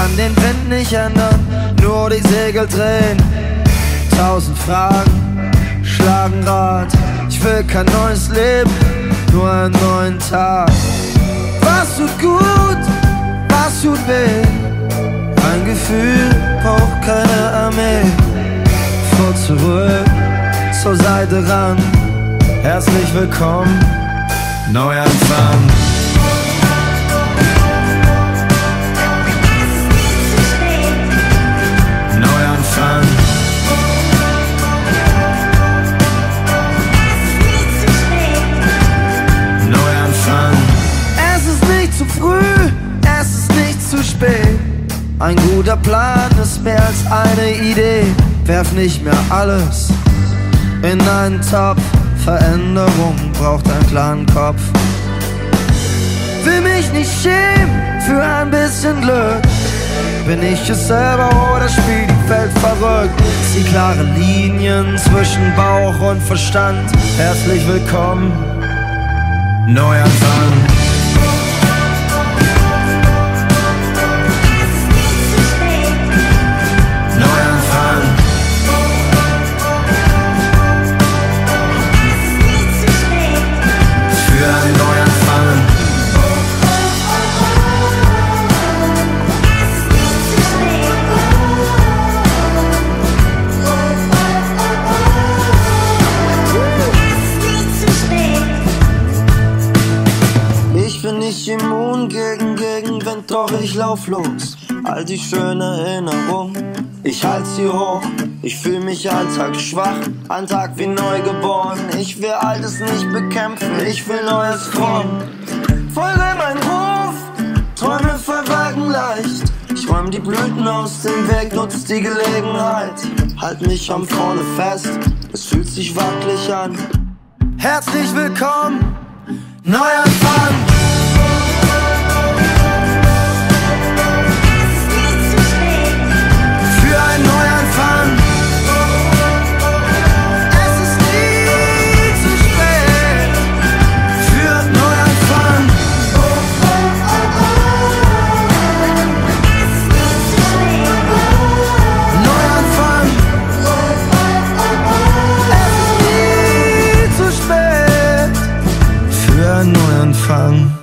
kann den Wind nicht ändern, nur die Segel drehen. 1000 Fragen schlagen Rad. Ich will kein neues Leben, nur einen neuen Tag. Was tut gut, was tut weh? Ein Gefühl braucht keine Armee. Vor zurück, zur Seite ran. Herzlich willkommen, Neuanfang. Neuanfang. Neuanfang. Es ist nicht zu früh, es ist nicht zu spät. Ein guter Plan ist mehr als eine Idee. Werf nicht mehr alles in einen Topf. Veränderung braucht einen klaren Kopf. Will mich nicht schämen für ein bisschen Glück. Bin ich es selber oder spielt die Welt verrückt? Zieh klare Linien zwischen Bauch und Verstand. Herzlich willkommen, Neuanfang. Ich immun gegen Gegenwind, doch ich lauf los. All die schönen Erinnerungen, ich halt sie hoch. Ich fühl mich alltagsschwach, ein Tag wie neugeboren. Ich will Altes nicht bekämpfen, ich will Neues formen. Folge mein Ruf, Träume verwelken leicht. Ich räum die Blüten aus dem Weg, nutz die Gelegenheit. Halt mich am Vorne fest, es fühlt sich wackelig an. Herzlich willkommen, Neuanfang. Neuanfang.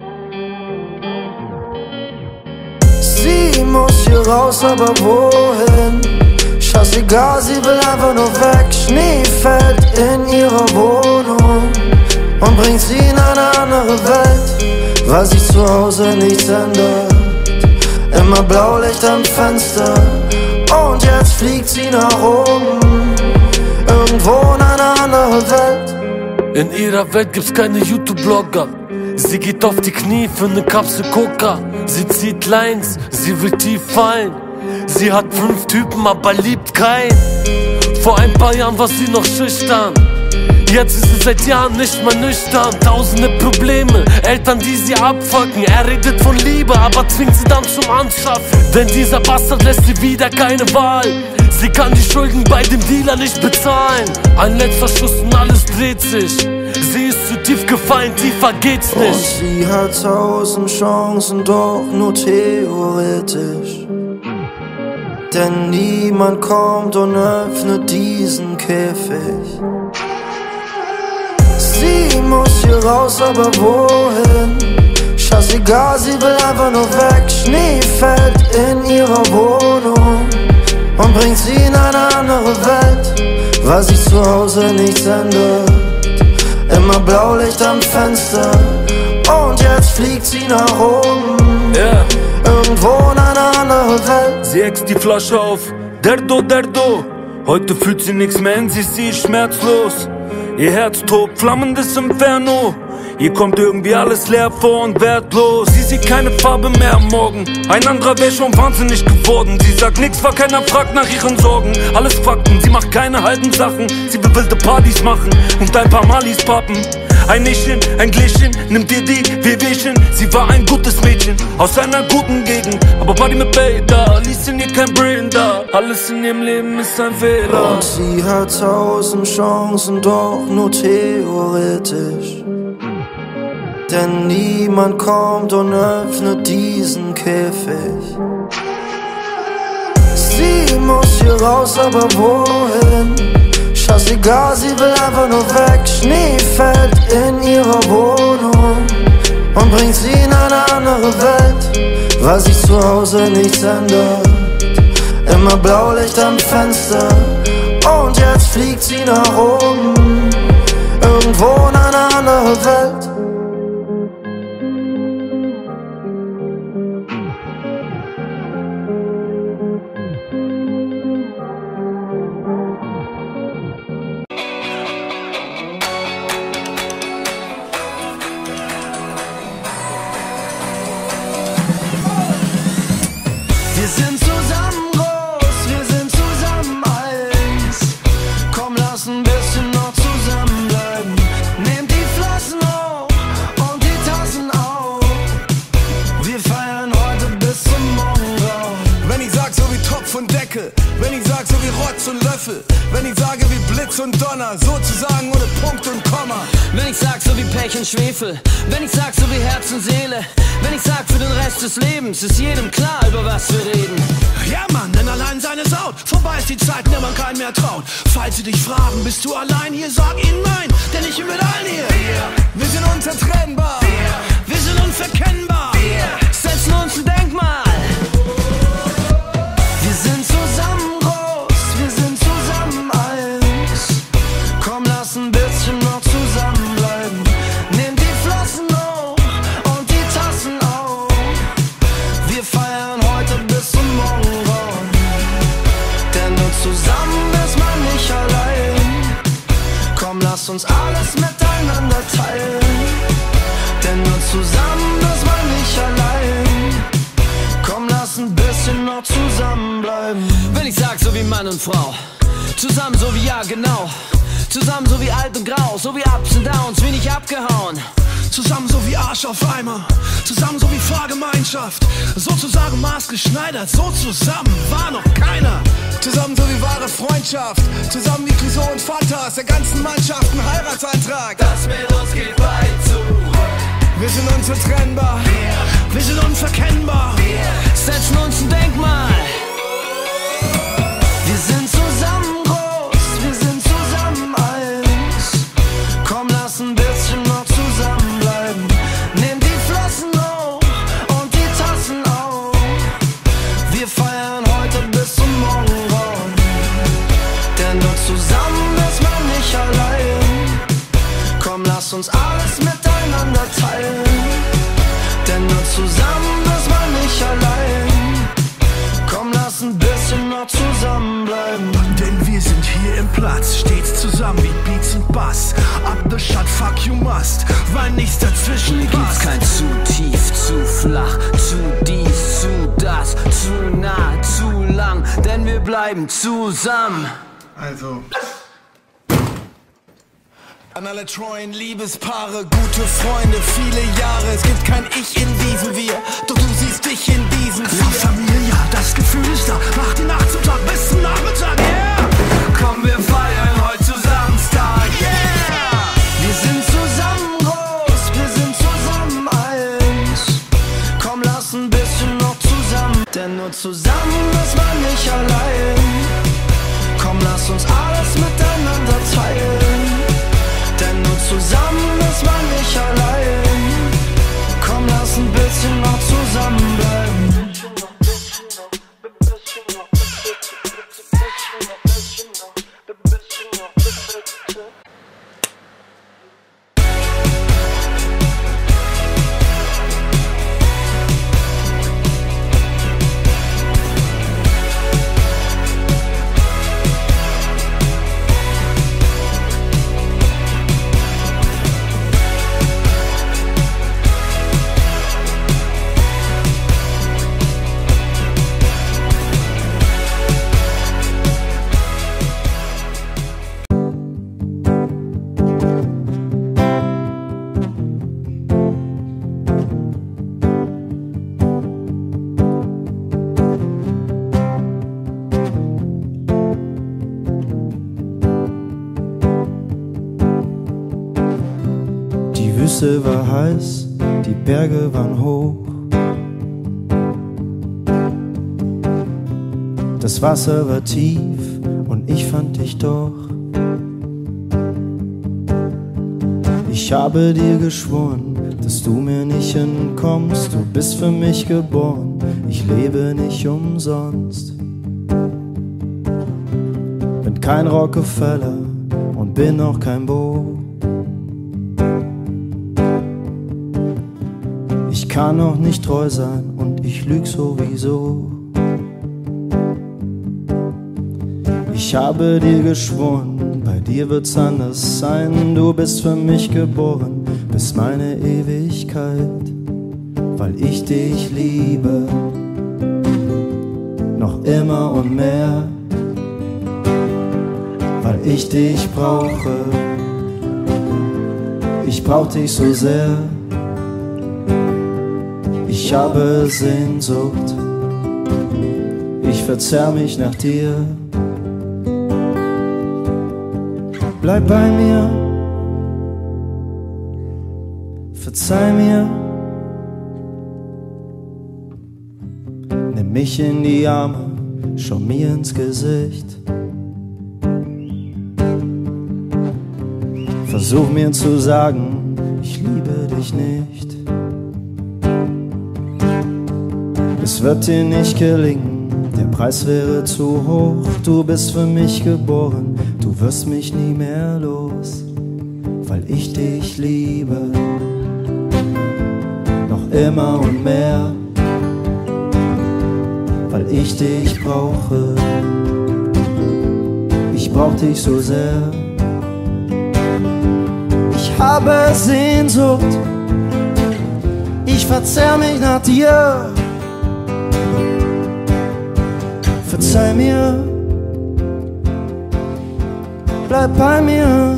Sie muss hier raus, aber wohin? Scheißegal, sie will einfach nur weg. Schnee fällt in ihrer Wohnung und bringt sie in eine andere Welt, weil sich zu Hause nichts ändert. Immer Blaulicht am Fenster und jetzt fliegt sie nach oben, irgendwo in eine andere Welt. In ihrer Welt gibt's keine YouTube-Blogger. Sie geht auf die Knie für ne Kapsel Coca. Sie zieht Lines, sie will tief fallen. Sie hat 5 Typen, aber liebt keinen. Vor ein paar Jahren war sie noch schüchtern. Jetzt ist sie seit Jahren nicht mehr nüchtern. Tausende Probleme, Eltern, die sie abfucken. Er redet von Liebe, aber zwingt sie dann zum Anschaffen. Denn dieser Bastard lässt sie wieder keine Wahl. Sie kann die Schulden bei dem Dealer nicht bezahlen. Ein letzter Schuss und alles dreht sich. Sie ist zu tief gefallen, tiefer geht's nicht. Und sie hat 1000 Chancen, doch nur theoretisch. Denn niemand kommt und öffnet diesen Käfig. Sie muss hier raus, aber wohin? Scheißegal, sie will einfach nur weg. Schnee fällt in ihrer Wohnung und bringt sie in eine andere Welt, weil sich zu Hause nichts ändert. Immer Blaulicht am Fenster und jetzt fliegt sie nach oben, irgendwo in eine andere Welt. Sie äxt die Flasche auf, Derdo, Derdo. Heute fühlt sie nichts mehr in sich, sie ist schmerzlos. Ihr Herz tobt, flammendes Inferno. Ihr kommt irgendwie alles leer vor und wertlos. Sie sieht keine Farbe mehr am Morgen. Ein anderer wäre schon wahnsinnig geworden. Sie sagt nix, weil keiner fragt nach ihren Sorgen. Alles Fakten, sie macht keine halben Sachen. Sie will wilde Partys machen und ein paar Malis pappen. Ein Nichtchen, ein Gläschen, nimmt dir die Wehwehchen. Sie war ein gutes Mädchen, aus einer guten Gegend. Aber Party mit Bay, da ließ in ihr kein Brain da. Alles in ihrem Leben ist ein Fehler. Und sie hat 1000 Chancen, doch nur theoretisch. Denn niemand kommt und öffnet diesen Käfig. muss hier raus, aber wohin? Scheißegal, sie will einfach nur weg. Schnee fällt in ihrer Wohnung und bringt sie in eine andere Welt, weil sich zu Hause nichts ändert. Immer Blaulicht am Fenster und jetzt fliegt sie nach oben, irgendwo in eine andere Welt. Wir sind zusammen groß, wir sind zusammen eins. Komm, lass ein bisschen noch zusammenbleiben. Nehmt die Flossen hoch und die Tassen auf. Wir feiern heute bis zum Morgengrauen. Wenn ich sag so wie Topf und Deckel, wenn ich sag so wie Rotz und Löffel, wenn ich sage wie Blitz und Donner, sozusagen ohne Punkt und Komma. Wenn ich sag so wie Pech und Schwefel, wenn ich sag so wie Herz und Seele, wenn ich sag für den Rest des Lebens, ist jedem klar, über was wir reden. Ja Mann, denn allein seine Saut, vorbei ist die Zeit, in der man keinen mehr traut. Falls sie dich fragen, bist du allein hier, sag ihnen nein, denn ich bin mit allen hier. Wir sind unzertrennbar, Wir sind unverkennbar, Setzen uns ein Denkmal. Wir sind zusammen groß, wir sind zusammen eins. Komm, lass ein bisschen noch zusammenbleiben. Nehmt die Flossen hoch und die Tassen auf. Wir feiern heute bis zum Morgengrauen. Denn nur zusammen ist man nicht allein. Komm, lass uns alles miteinander teilen. Denn nur zusammen ist man nicht allein. Komm, lass ein bisschen noch zusammenbleiben. Wenn ich sag so wie Mann und Frau, zusammen so wie ja genau, zusammen so wie alt und grau, so wie Ups und Downs, wie nicht abgehauen. zusammen so wie Arsch auf Eimer, zusammen so wie Fahrgemeinschaft, sozusagen maßgeschneidert, so zusammen war noch keiner. zusammen so wie wahre Freundschaft, zusammen wie Clouseau und Fantas, der ganzen Mannschaft ein Heiratsantrag. Das mit uns geht weit zu. Wir sind unzertrennbar, Wir sind unverkennbar, Setzen uns ein Denkmal. Wir sind zusammen groß, wir sind zusammen eins. Komm, lass ein bisschen noch zusammenbleiben. Nimm die Flossen hoch und die Tassen auf. Wir feiern heute bis zum Morgengrauen. Denn nur zusammen ist man nicht allein. Komm, lass uns alles miteinander teilen. Denn nur zusammen ist man nicht allein. Komm, lass ein bisschen noch zusammenbleiben. denn wir sind hier im Platz, stets zusammen wie Beats und Bass. Up the shot, fuck you must, weil nichts dazwischen Hier gibt's passt. kein zu tief, zu flach, zu dies, zu das, zu nah, zu lang, denn wir bleiben zusammen. also. An alle treuen Liebespaare, gute Freunde, viele Jahre. Es gibt kein Ich in diesem Wir, doch du siehst dich in diesen La vier. Familia, das Gefühl ist da, macht die Nacht zum Tag bis zum Nachmittag, yeah! Komm, wir feiern heute zusammen Star, yeah! Wir sind zusammen groß, wir sind zusammen eins. Komm, lass ein bisschen noch zusammen, denn nur zusammen ist man nicht allein. Komm, lass uns alles miteinander teilen. Denn nur zusammen ist man nicht allein. Komm, lass ein bisschen noch zusammenbleiben. Die Wüste war heiß, die Berge waren hoch. Das Wasser war tief und ich fand dich doch. Ich habe dir geschworen, dass du mir nicht entkommst. Du bist für mich geboren, ich lebe nicht umsonst. Bin kein Rockefeller und bin auch kein Bo. Ich kann auch nicht treu sein und ich lüg sowieso. Ich habe dir geschworen, bei dir wird's anders sein. Du bist für mich geboren, bis meine Ewigkeit, weil ich dich liebe, noch immer und mehr, weil ich dich brauche. Ich brauch dich so sehr, ich habe Sehnsucht, ich verzehr mich nach dir. Bleib bei mir, verzeih mir, nimm mich in die Arme, schau mir ins Gesicht. Versuch mir zu sagen, ich liebe dich nicht. Es wird dir nicht gelingen, der Preis wäre zu hoch. Du bist für mich geboren, du wirst mich nie mehr los, weil ich dich liebe, noch immer und mehr, weil ich dich brauche. Ich brauch dich so sehr. Ich habe Sehnsucht, ich verzehr mich nach dir. Verzeih mir, bleib bei mir.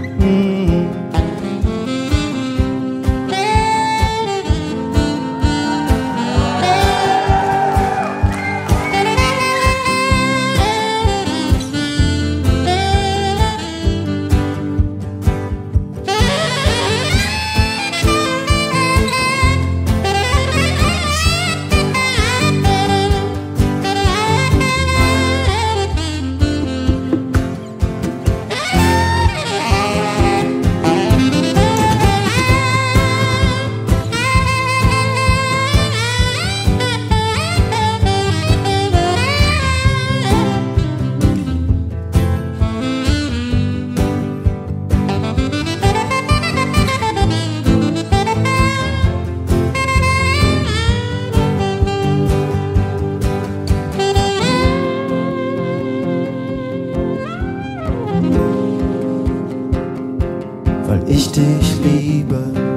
Weil ich dich liebe,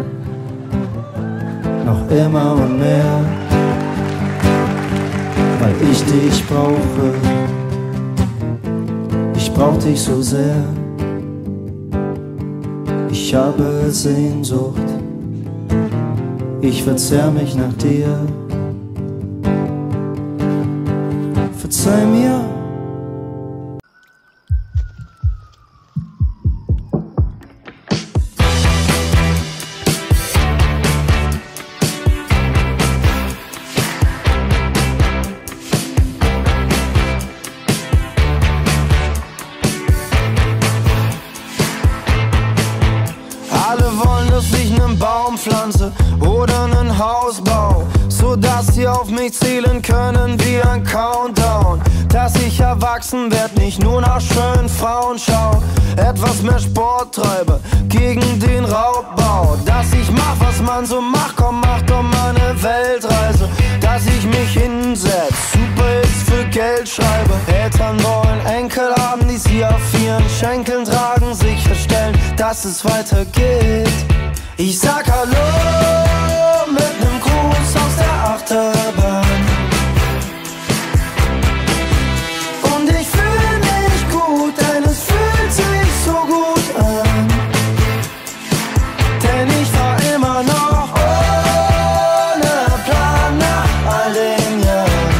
noch immer und mehr, weil ich dich brauche. Ich brauch dich so sehr, ich habe Sehnsucht, ich verzehr mich nach dir. Verzeih mir. Dass ich nen Baum pflanze oder nen Haus bau, so dass sie auf mich zählen können wie ein Countdown. Dass ich erwachsen werd, nicht nur nach schönen Frauen schau, etwas mehr Sport treibe gegen den Raubbau. Dass ich mach, was man so macht, komm, mach doch mal ne Weltreise. Dass ich mich hinsetz, Superhits für Geld schreibe. Eltern wollen Enkel haben, die sie auf ihren Schenkeln tragen, sicherstellen, dass es weitergeht. Ich sag Hallo mit nem Gruß aus der Achterbahn. Und ich fühl mich gut, denn es fühlt sich so gut an. Denn ich fahr immer noch ohne Plan nach all den Jahren.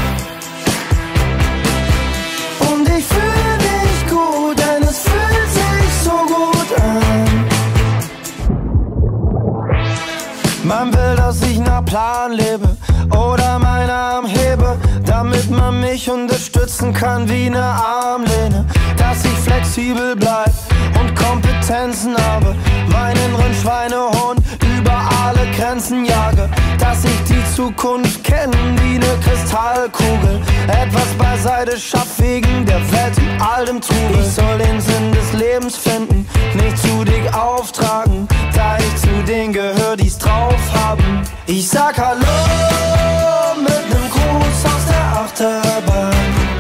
Und ich fühl mich gut, denn es fühlt sich so gut an. Man will, dass ich nach Plan lebe, oder meinen Arm hebe, damit man mich unterstützen kann wie eine Armlehne. Dass ich flexibel bleib und Kompetenzen habe, meinen inneren Schweinehund über alle Grenzen jage. Dass ich die Zukunft kenne wie eine Kristallkugel, etwas beiseite schaff wegen der Welt und all dem Trubel. Ich soll den Sinn des Lebens finden, nicht zu dick auftragen, da ich zu denen gehör, die's drauf haben. Ich sag Hallo mit nem Gruß aus der Achterbahn.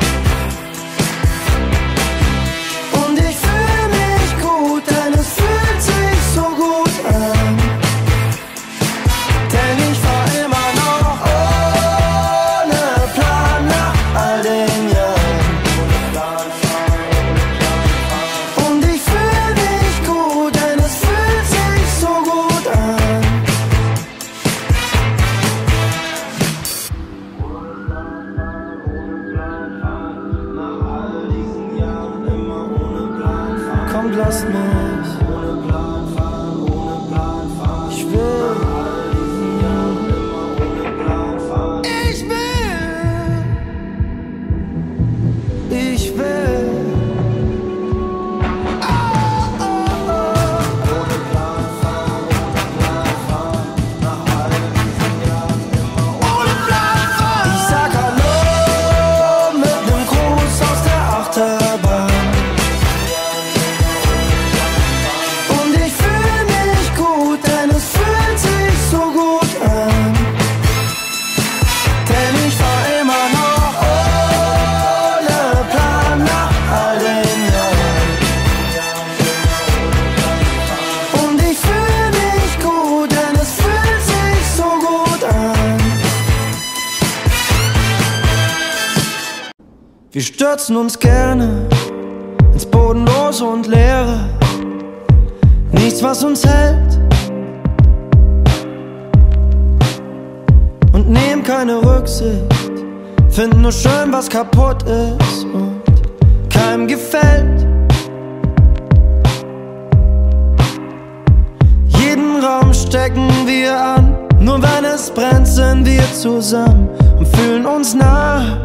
Und ich fühl mich gut, denn es fühlt sich so gut an. Denn ich fahr immer noch ohne Plan nach all den Jahren. Und ich fühl mich gut, denn es fühlt sich so gut an. Kommt, lasst mich ohne Plan fahren, ohne Plan fahren. Ich will ohne Plan fahren. Ich will ohne Plan fahren, ohne Plan fahren. Nach all diesen Jahren immer ohne Plan fahren. Ich sag Hallo mit nem Gruß aus der Achterbahn. Und ich fühl mich gut, denn es fühlt sich so gut an. Denn ich fahr immer noch ohne Plan nach all den Jahren. Und ich fühl mich gut, denn es fühlt sich so gut an. Wir stürzen uns gerne ins Bodenlose und Leere. Nichts, was uns hält, und nehmen keine Rücksicht. Finden nur schön, was kaputt ist und keinem gefällt. Jeden Raum stecken wir an, nur wenn es brennt, sind wir zusammen und fühlen uns nah.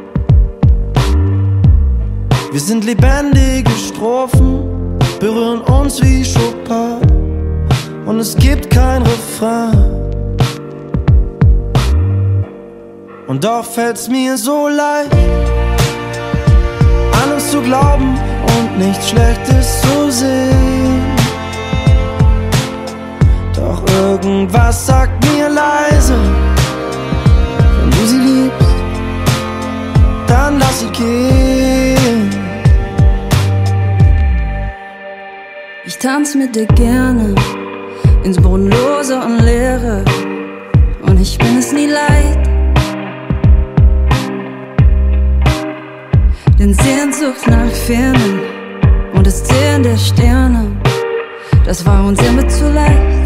Wir sind lebendige Strophen, berühren uns wie Chopin, und es gibt kein Refrain. Und doch fällt's mir so leicht, an uns zu glauben und nichts Schlechtes zu sehen. Doch irgendwas sagt mir leise, wenn du sie liebst, dann lass sie gehen. Ich tanz mit dir gerne ins Bodenlose und Leere, und ich bin es nie leid. Denn Sehnsucht nach Fernen und das Zählen der Sterne, das war uns immer zu leicht.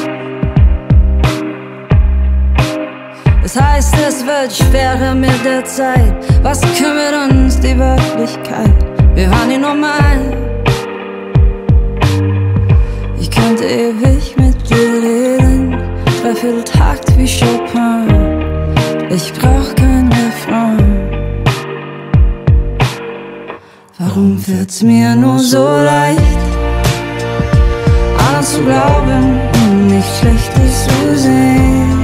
Das heißt, es wird schwerer mit der Zeit. Was kümmert uns die Wirklichkeit? Wir waren nie normal. Ich könnte ewig mit dir reden, Dreivierteltakt wie Chopin. Ich brauch kein Refrain. Warum fällt's mir nur so leicht, an uns zu glauben und nichts Schlechtes zu sehen?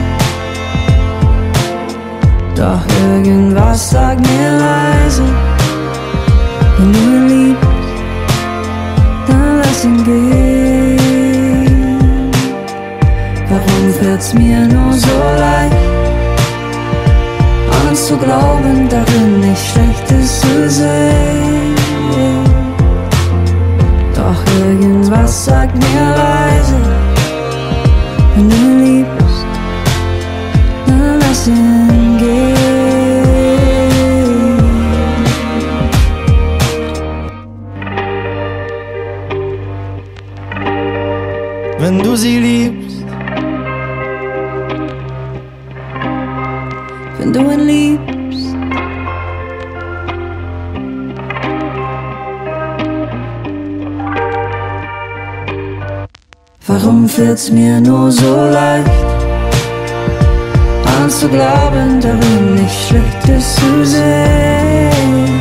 Doch irgendwas sagt mir leise, wenn du ihn liebst, dann lass ihn gehen. Warum fällt's mir nur so leicht, an uns zu glauben, darin nichts Schlechtes zu sehen? Doch irgendwas sagt mir leise, wenn du ihn liebst, dann lass ihn gehen. Wenn du sie liebst, wenn du ihn liebst, warum fällt's mir nur so leicht, dran zu glauben, darin nichts Schlechtes zu sehen.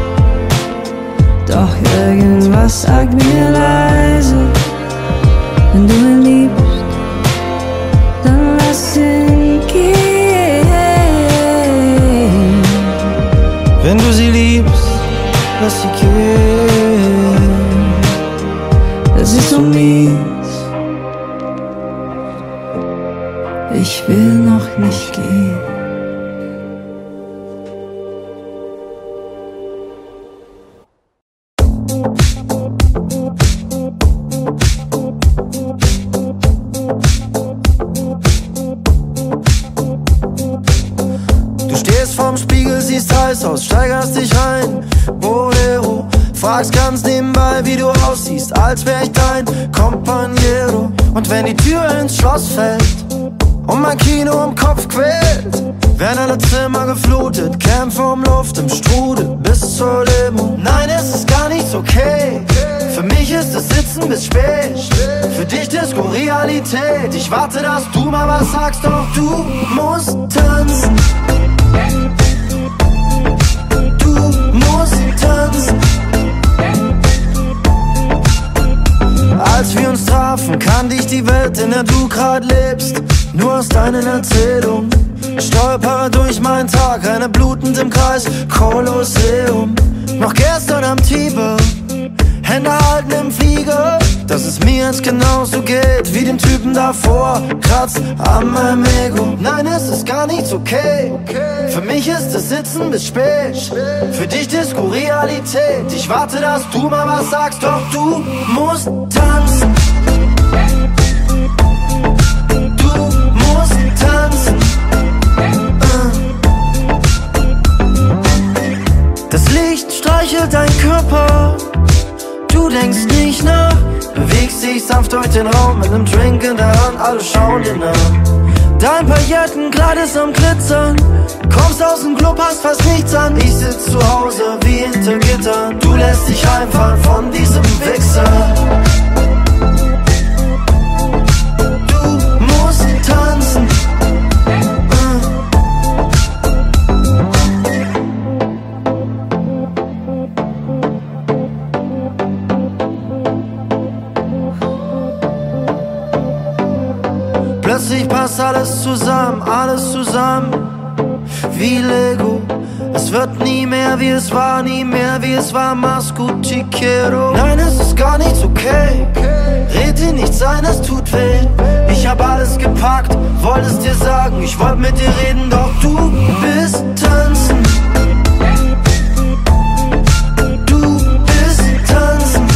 Doch irgendwas sagt mir leise, wenn du ihn liebst, dann lass ihn gehen. Wenn du sie liebst, lass sie gehen. Es ist so mies, ich will noch nicht gehen. Du stehst vorm Spiegel, siehst heiß aus, steigerst dich rein, Bolero. Fragst ganz nebenbei, wie du aussiehst, als wär ich dein Companiero. Und wenn die Tür ins Schloss fällt und mein Kino im Kopf quält, werden alle Zimmer geflutet, Kämpfe um Luft im Strudel bis zur Limo. Nein, es ist gar nichts okay, für mich ist es Sitzen bis spät, für dich Disco Realität. Ich warte, dass du mal was sagst, doch du musst tanzen. Du musst tanzen. Als wir uns trafen, kannte ich die Welt, in der du grad lebst, nur aus deinen Erzählungen. Stolpere durch meinen Tag, renne blutend im Kreis, Kolosseum. Noch gestern am Tiber, Hände halten im Flieger, dass es mir jetzt genauso geht wie dem Typen davor. Kratzt an meinem Ego. Nein, es ist gar nichts okay, für mich ist es Sitzen bis spät, für dich Disco Realität. Ich warte, dass du mal was sagst, doch du musst tanzen. Du musst tanzen. Das Licht streichelt deinen Körper, du denkst nicht nach, bewegst dich sanft durch den Raum mit nem Drink in der Hand, alle schauen dir nach. Dein Paillettenkleid ist am Glitzern, kommst aus dem Club, hast fast nichts an. Ich sitz zu Hause wie hinter Gittern, du lässt dich einfallen von diesem Wichser. Du musst tanzen. Plötzlich passt alles zusammen, wie Lego. Es wird nie mehr wie es war, nie mehr wie es war, Mascuti quiero. Nein, es ist gar nichts okay, red dir nichts ein, es tut weh. Ich hab alles gepackt, wollte es dir sagen, ich wollte mit dir reden, doch du bist tanzen. Du bist tanzen.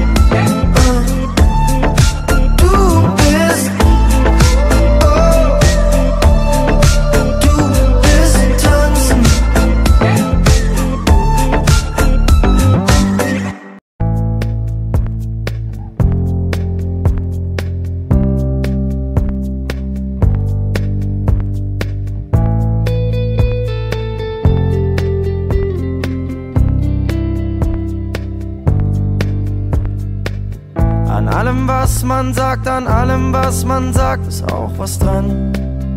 An allem, was man sagt, ist auch was dran.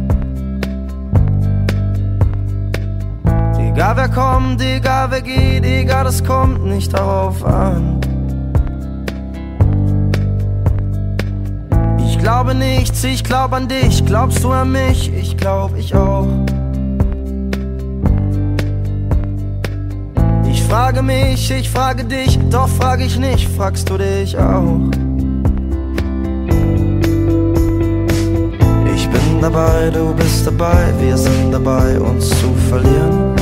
Egal wer kommt, egal wer geht, egal, es kommt nicht darauf an. Ich glaube nichts, ich glaub an dich, glaubst du an mich? Ich glaub, ich auch. Ich frage mich, ich frage dich, doch frage ich nicht, fragst du dich auch? Ich bin dabei, du bist dabei, wir sind dabei, uns zu verlieren.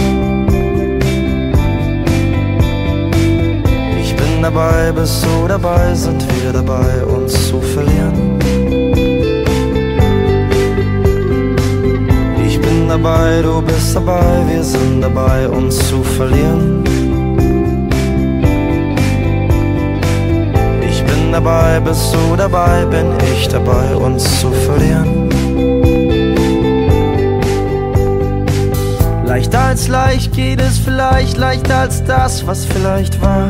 Ich bin dabei, bist du dabei, sind wir dabei, uns zu verlieren. Ich bin dabei, du bist dabei, wir sind dabei, uns zu verlieren. Ich bin dabei, bist du dabei, bin ich dabei, uns zu verlieren. Leicht als leicht geht es vielleicht, leichter als das, was vielleicht war.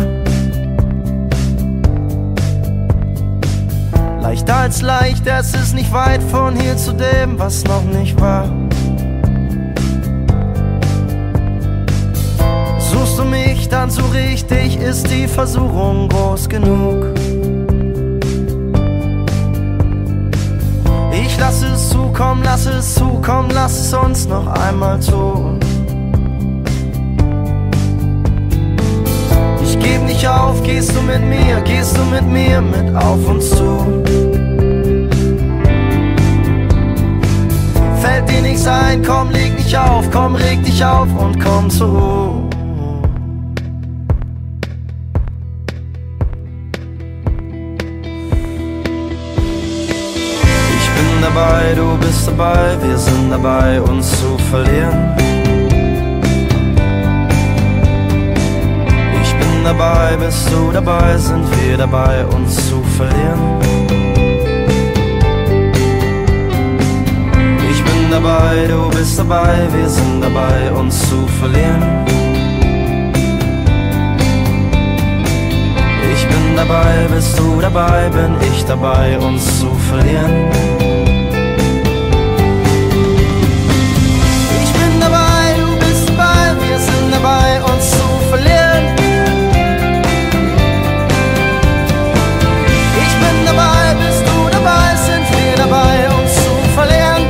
Leicht als leicht, es ist nicht weit von hier zu dem, was noch nicht war. Brauchst du mich dann so richtig, ist die Versuchung groß genug. Ich lass es zukommen, lass es uns noch einmal tun. Ich geb nicht auf, gehst du mit mir mit auf uns zu. Fällt dir nichts ein, komm, leg dich auf, komm, reg dich auf und komm zur Ruhe. Ich bin dabei, du bist dabei, wir sind dabei, uns zu verlieren. Ich bin dabei, bist du dabei, sind wir dabei, uns zu verlieren. Ich bin dabei, du bist dabei, wir sind dabei, uns zu verlieren. Ich bin dabei, bist du dabei, bin ich dabei, uns zu verlieren. Ich bin dabei, du bist dabei, wir sind dabei, uns zu verlieren. Ich bin dabei, bist du dabei, sind wir dabei, uns zu verlieren.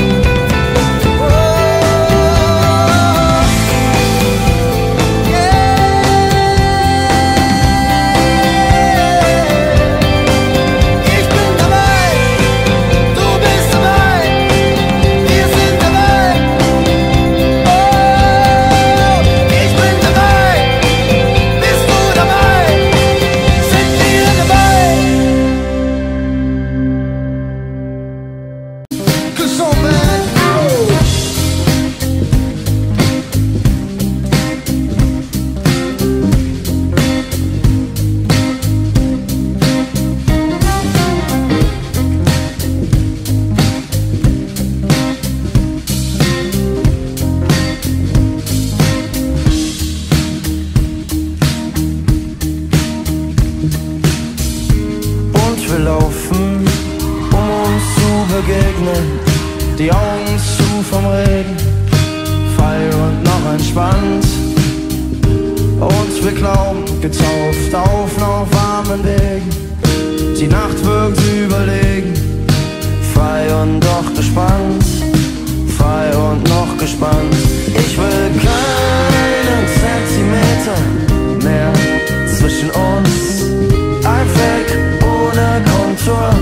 Die Augen zu vom Regen, frei und noch entspannt. Und wir glauben, getauft auf noch warmen Wegen. Die Nacht wirkt überlegen, frei und doch gespannt. Frei und noch gespannt. Ich will keinen Zentimeter mehr zwischen uns. Ein Fleck ohne Kontur.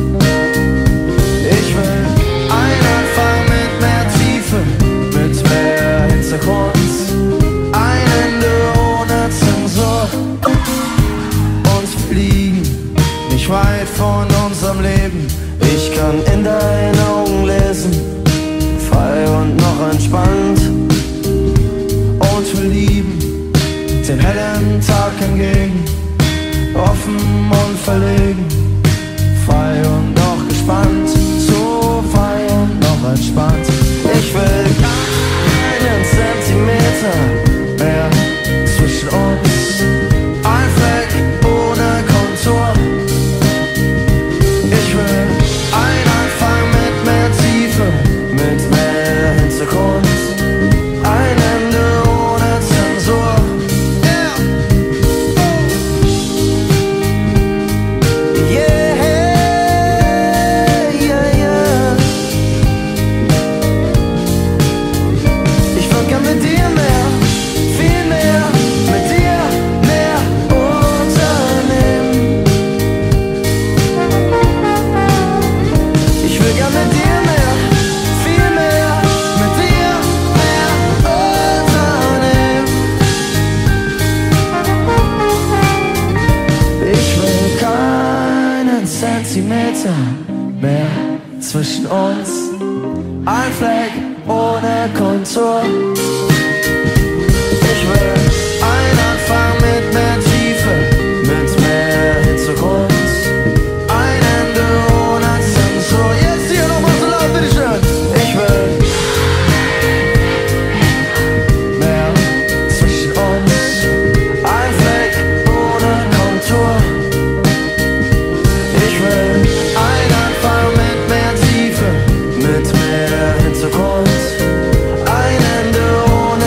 Ich will ein Anfang mit mehr Tiefe, mit mehr Hintergrund. Ein Ende ohne Zensur. Und wir liegen nicht weit von unserem Leben. Ich kann in deinen Augen lesen, frei und noch entspannt. Und wir lieben den hellen Tag entgegen, offen und verlegen, frei und noch gespannt. So frei und noch entspannt. Ich will keinen Zentimeter mehr zwischen uns. Ein Fleck ohne Kontur. Ich will ein Anfang mit mehr Tiefe, mit mehr Hintergrund. Ein Ende ohne Zensur. Yeah. Yeah, yeah, yeah. Ich will gern mit dir mehr, viel mehr, mit dir mehr unternehmen. Ich will gern mit dir mehr, viel mehr, mit dir mehr unternehmen. Ich will keinen Zentimeter mehr zwischen uns. Ein Fleck ohne Kontur. Ich will ein Anfang mit mehr Tiefe, mit mehr Hintergrund. Ein Ende ohne Zensur. Jetzt hier nochmal so laut, bitteschön. Ich will mehr zwischen uns. Ein Fleck ohne Kontur. Ich will ein Anfang mit mehr Tiefe, mit mehr Hintergrund. Ein Ende ohne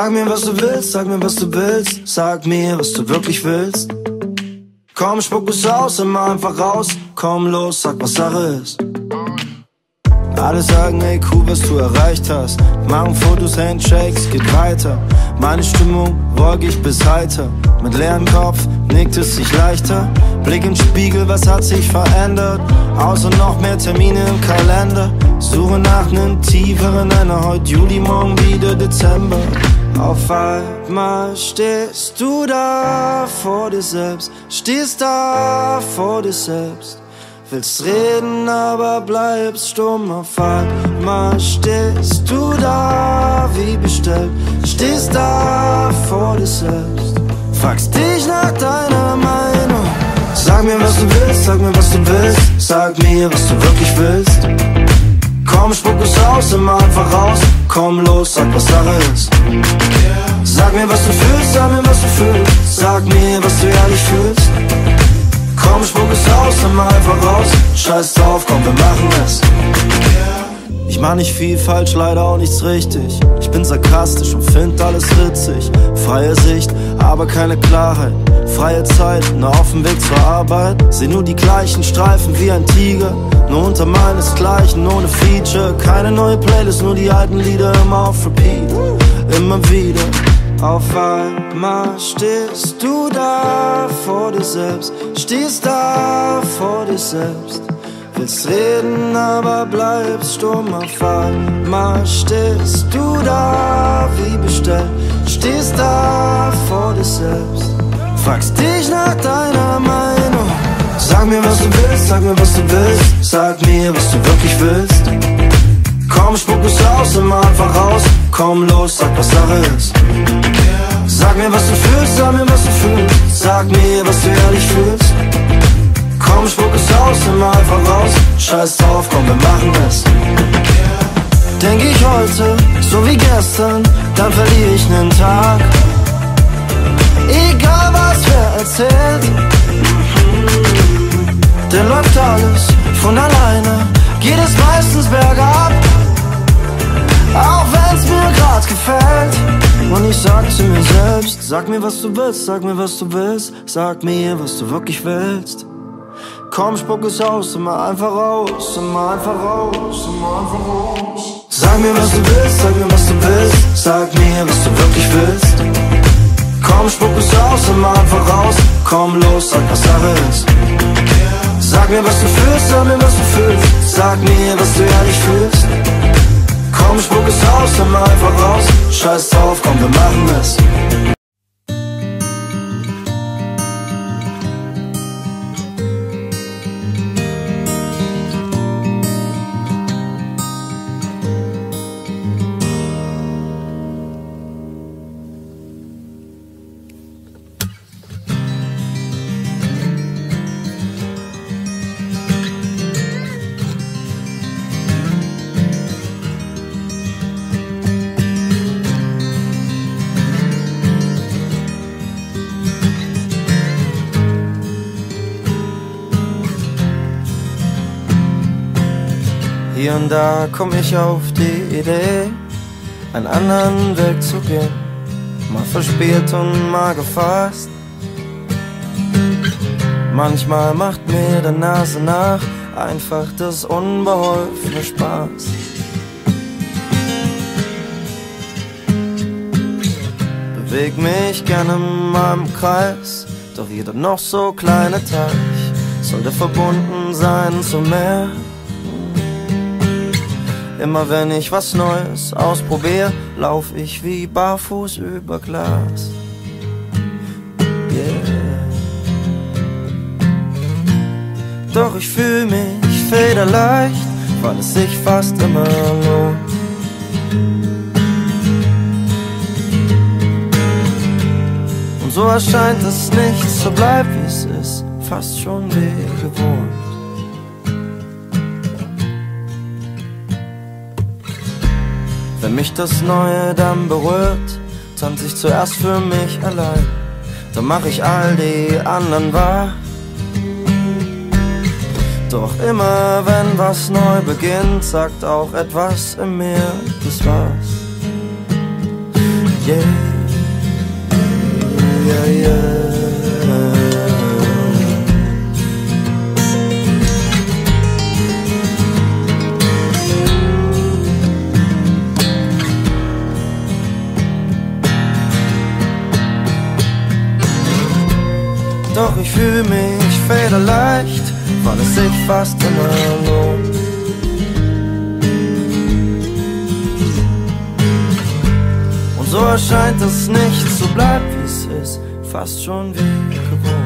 Sag mir, was du willst, sag mir, was du willst. Sag mir, was du wirklich willst. Komm, spuck es aus, immer einfach raus. Komm los, sag, was Sache ist. Alle sagen, ey, cool, was du erreicht hast. Machen Fotos, Handshakes, geht weiter. Meine Stimmung wolkig bis heiter. Mit leerem Kopf nickt es sich leichter. Blick im Spiegel, was hat sich verändert? Außer noch mehr Termine im Kalender. Suche nach nem tieferen Nenner. Heute Juli, morgen wieder Dezember. Auf einmal stehst du da vor dir selbst. Stehst da vor dir selbst. Willst reden, aber bleibst stumm. Auf einmal stehst du da wie bestellt. Stehst da vor dir selbst. Fragst dich nach deiner Meinung. Sag mir, was du willst, sag mir, was du willst. Sag mir, was du wirklich willst. Komm, spuck es aus, immer einfach raus. Komm los, sag, was Sache ist. Sag mir, was du fühlst, sag mir, was du fühlst. Sag mir, was du ehrlich fühlst. Komm, spuck es aus, immer einfach raus. Scheiß drauf, komm, wir machen es. Ich mach nicht viel falsch, leider auch nichts richtig. Ich bin sarkastisch und find alles witzig. Freie Sicht, aber keine Klarheit. Freie Zeit, nur auf dem Weg zur Arbeit. Seh nur die gleichen Streifen wie ein Tiger. Nur unter meinesgleichen, ohne Feature. Keine neue Playlist, nur die alten Lieder immer auf Repeat. Immer wieder. Auf einmal stehst du da vor dir selbst. Stehst da vor dir selbst. Willst reden, aber bleibst stumm. Auf einmal stehst du da wie bestellt. Stehst da vor dir selbst. Fragst dich nach deiner Meinung. Sag mir, was du willst, sag mir, was du willst. Sag mir, was du wirklich willst. Komm, spuck es aus, immer einfach raus. Komm los, sag, was Sache ist. Sag mir, was du fühlst, sag mir, was du fühlst. Sag mir, was du ehrlich fühlst. Komm, spuck es aus, immer einfach raus. Scheiß drauf, komm, wir machen es. Denk ich heute, so wie gestern, dann verliere ich nen Tag. Egal was wer erzählt, denn läuft alles von alleine, geht es meistens bergab. Auch wenn's mir grad gefällt. Und ich sag zu mir selbst, sag mir was du willst, sag mir was du willst. Sag mir, was du wirklich willst. Komm, spuck es aus, immer einfach raus, immer einfach raus, immer einfach raus. Sag mir was du willst, sag mir was du willst. Sag mir, was du wirklich willst. Komm, spuck es aus, immer einfach raus. Komm los, sag, was Sache ist. Sag mir was du fühlst, sag mir was du fühlst. Sag mir, was du ehrlich fühlst. Komm, spuck es aus, immer einfach raus. Scheiß drauf, komm, wir machen es. Hier und da komm ich auf die Idee, einen anderen Weg zu gehen. Mal verspielt und mal gefasst. Manchmal macht mir der Nase nach einfach das unbeholfene Spaß. Beweg mich gerne in meinem Kreis, doch jeder noch so kleine Teich sollte verbunden sein zum Meer. Immer wenn ich was Neues ausprobiere, lauf ich wie barfuß über Glas. Yeah. Doch ich fühl mich federleicht, weil es sich fast immer lohnt. Und so erscheint es nicht, so bleibt wie es ist, fast schon wie gewohnt. Wenn mich das Neue dann berührt, tanze ich zuerst für mich allein. Dann mach ich all die anderen wahr. Doch immer wenn was neu beginnt, sagt auch etwas in mir, das war's. yeah, yeah, yeah. Doch ich fühl mich federleicht, weil es sich fast immer lohnt. Und so erscheint es nicht, so bleibt wie es ist, fast schon wie gewohnt.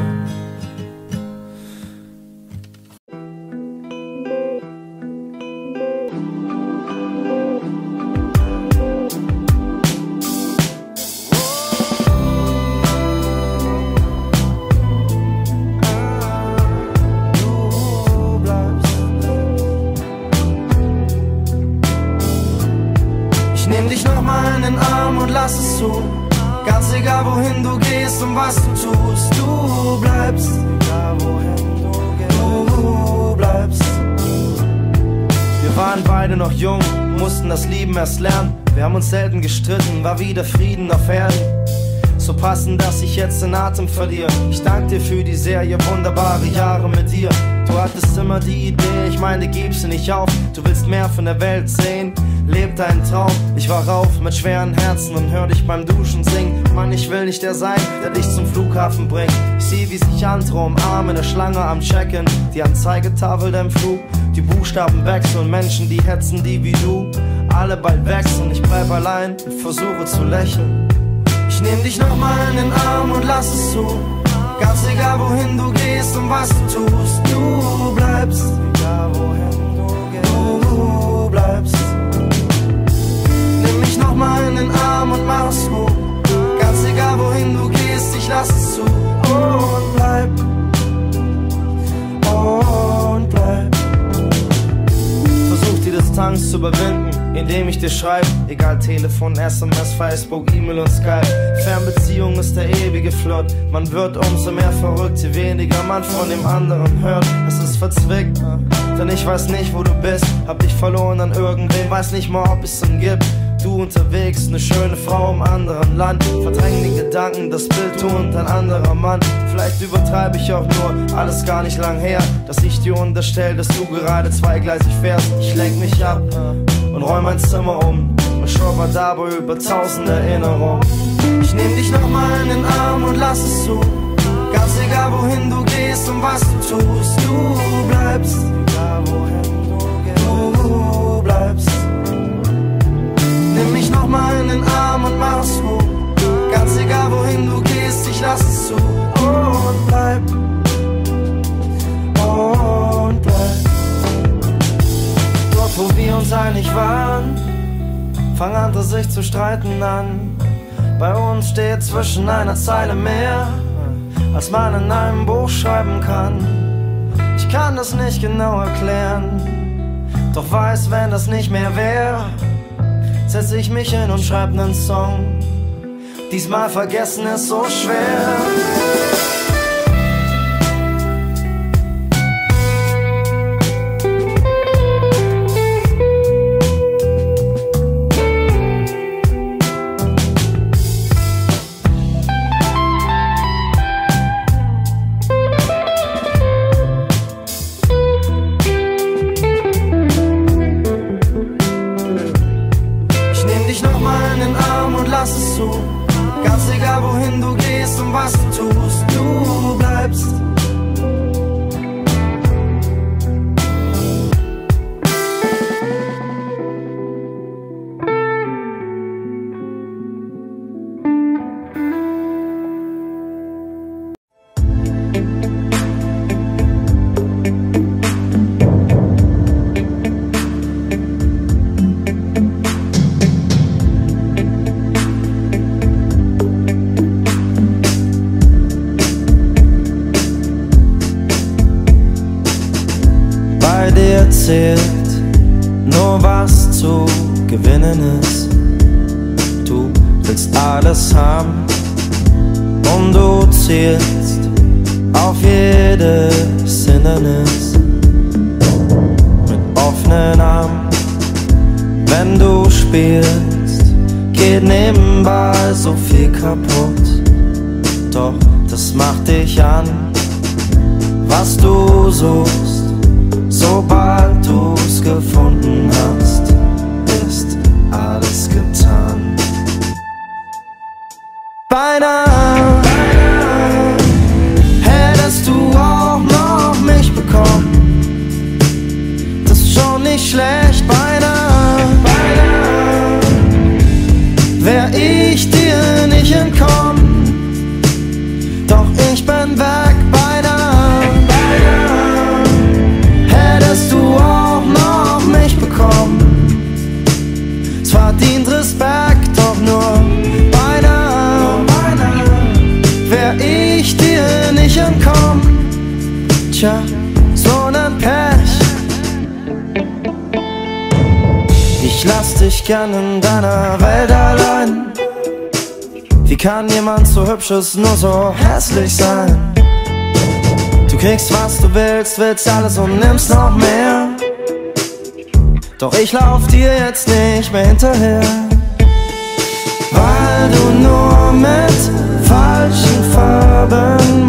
Nimm dich nochmal in den Arm und lass es zu. Ganz egal wohin du gehst und was du tust, du bleibst. Egal wohin du bleibst. Wir waren beide noch jung, mussten das Lieben erst lernen. Wir haben uns selten gestritten, war wieder Frieden auf Erden. So passend, dass ich jetzt den Atem verliere. Ich danke dir für die Serie, wunderbare Jahre mit dir. Du hattest immer die Idee, ich meine, gib sie nicht auf. Du willst mehr von der Welt sehen, leb deinen Traum. Ich war rauf mit schweren Herzen und hör dich beim Duschen singen. Mann, ich will nicht der sein, der dich zum Flughafen bringt. Ich sieh, wie sich andere umarmen, eine Schlange am Check-in. Die Anzeigetafel dem Flug, die Buchstaben wechseln. Menschen, die hetzen, die wie du, alle bald wechseln. Ich bleib allein und versuche zu lächeln. Ich nehm dich nochmal in den Arm und lass es zu. Ganz egal wohin du gehst und was du tust, du bleibst. Egal wohin du bleibst. Nimm mich nochmal in den Arm und mach es gut. Ganz egal wohin du gehst, ich lass es zu. Und bleib. Und bleib. Versuch die Distanz zu überwinden, indem ich dir schreibe. Egal Telefon, SMS, Facebook, E-Mail und Skype. Fernbeziehung ist der ewige Flirt. Man wird umso mehr verrückt, je weniger man von dem anderen hört. Es ist verzwickt, denn ich weiß nicht, wo du bist. Hab dich verloren an irgendwem, weiß nicht mal, ob es ihn gibt. Du unterwegs, eine schöne Frau im anderen Land. Verdräng die Gedanken, das Bild du und ein anderer Mann. Vielleicht übertreibe ich auch nur, alles gar nicht lang her, dass ich dir unterstell, dass du gerade zweigleisig fährst. Ich lenk mich ab und räum mein Zimmer um und stolper dabei über 1000 Erinnerungen. Ich nehm dich nochmal in den Arm und lass es zu. Ganz egal wohin du gehst und was du tust, du bleibst. Egal wohin du bleibst. Nimm mich nochmal in den Arm und mach es gut. Ganz egal wohin du gehst, ich lass es zu. Und bleib. Und bleib. Dort wo wir uns einig waren, fangen andere sich zu streiten an. Bei uns steht zwischen einer Zeile mehr, als man in einem Buch schreiben kann. Ich kann das nicht genau erklären, doch weiß, wenn das nicht mehr wäre, setz ich mich hin und schreib nen Song. Diesmal vergessen ist so schwer. Lass es zu, ganz egal wohin du gehst und was du tust, du bleibst. Bei dir zählt nur was zu gewinnen ist. Du willst alles haben und du zielst auf jedes Hindernis mit offenen Armen. Wenn du spielst, geht nebenbei so viel kaputt. Doch das macht dich an, was du suchst. Sobald du's gefunden hast, ist alles getan. Beinahe hättest du auch noch mich bekommen. Das ist schon nicht schlecht, beinahe wär ich dir nicht entkommen. Doch ich bin weg, beinahe hättest du auch noch mich bekommen. Es verdient Respekt, doch nur beinahe wär ich dir nicht entkommen. Tja, so nen Pech. Ich lass dich gern in deiner Welt allein. Wie kann jemand so hübsches nur so hässlich sein? Du kriegst was du willst, willst alles und nimmst noch mehr. Doch ich lauf dir jetzt nicht mehr hinterher, weil du nur mit falschen Farben